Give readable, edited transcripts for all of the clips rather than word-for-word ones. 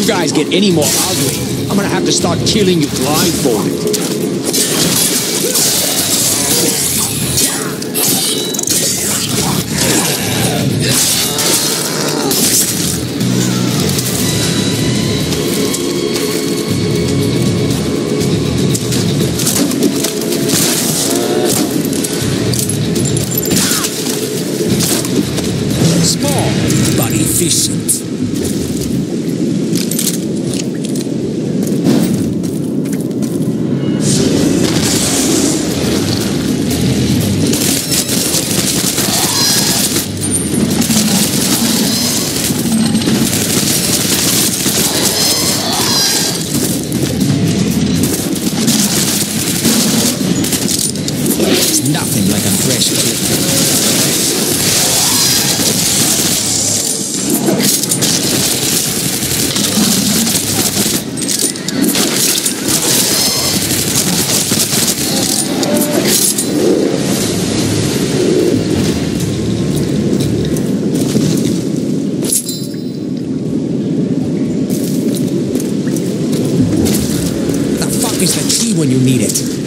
guys get any more ugly, I'm gonna have to start killing you blindfolded. Small, but efficient. There's nothing like a fresh kick. The fuck is the key when you need it?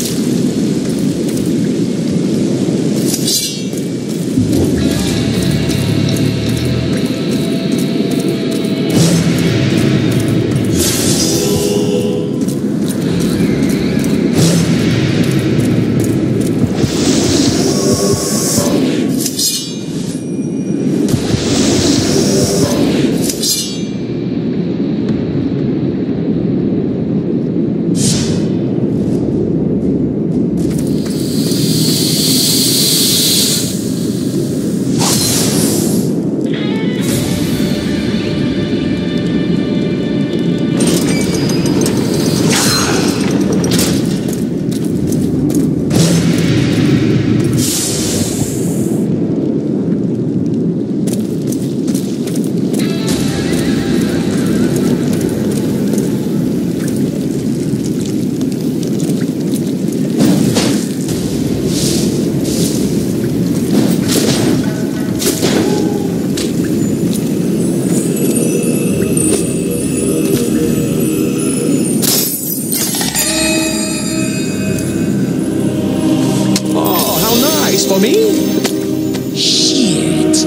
For me? Shit.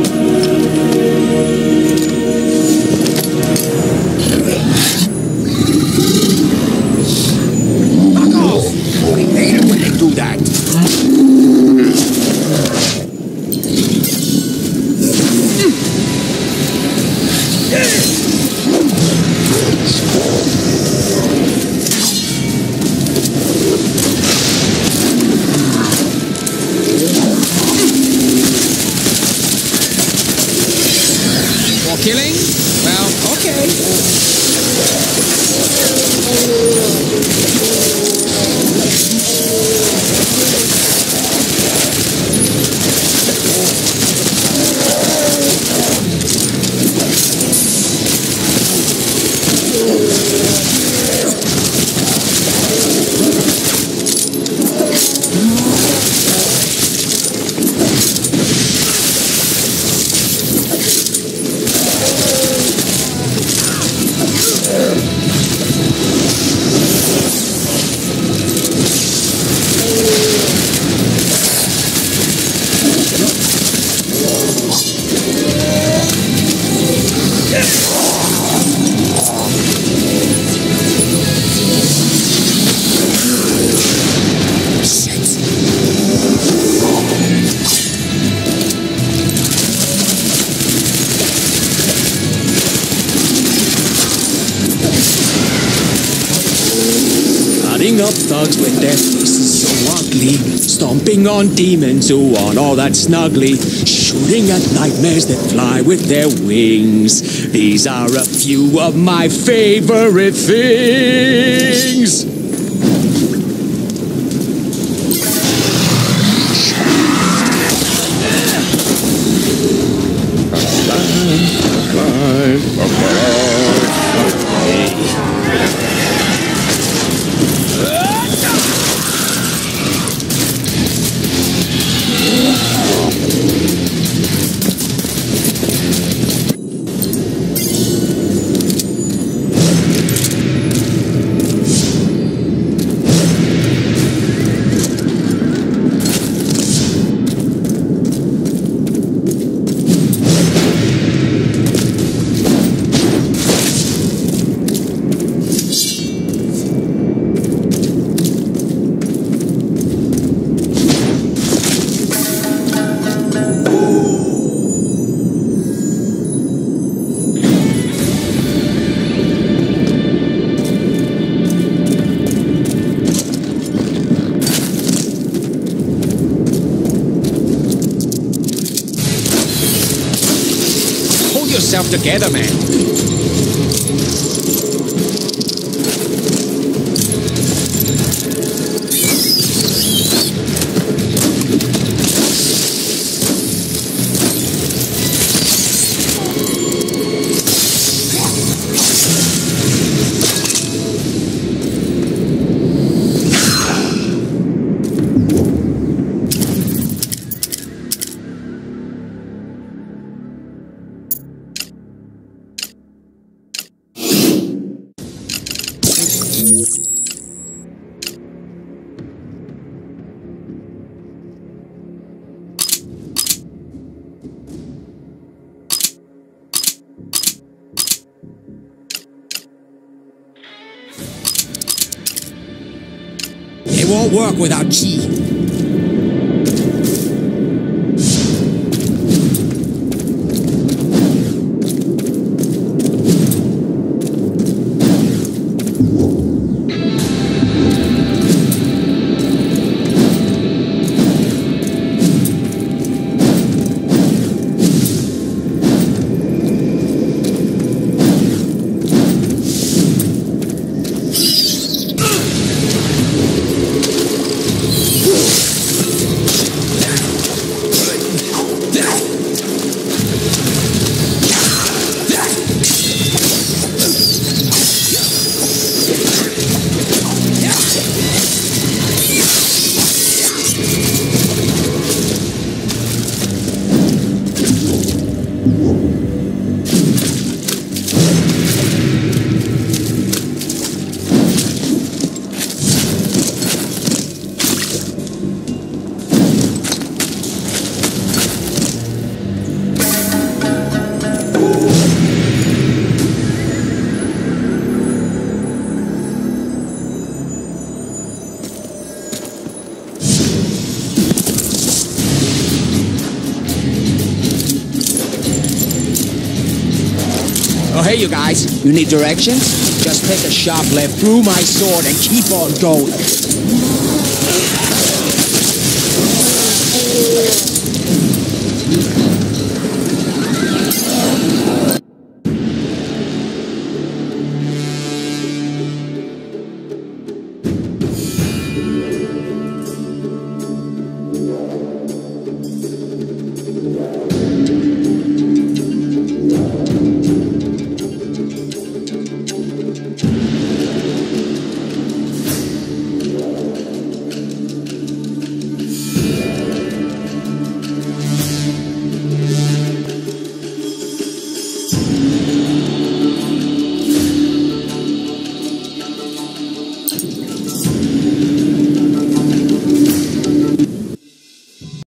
Fuck off! I hate it when they do that. Killing? Well, okay. Cutting up thugs with their faces so ugly, stomping on demons who aren't all that snuggly, shooting at nightmares that fly with their wings. These are a few of my favorite things. yourself together, man. It won't work without chi. Oh, hey, you guys. You need directions? Just take a sharp left through my sword and keep on going.